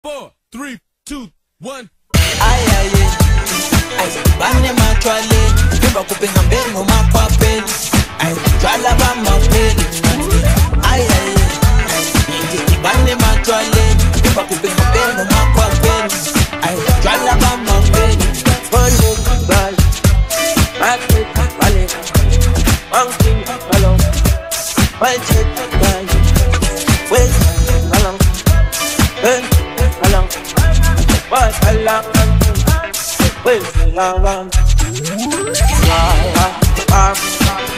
4, 3, 2, 1. Ay, ay, ay, bane matshwale, emva kuphehambeni ngomakhwapheni. Ay, tshwala bamapheli. Ay, ay, ay, bane matshwale, emva kuphehambeni ngomakhwapheni. Ay, tshwala bamapheli. Follow bal, back vale, one thing along, one check bal, wait along, along. What I love, where's the love?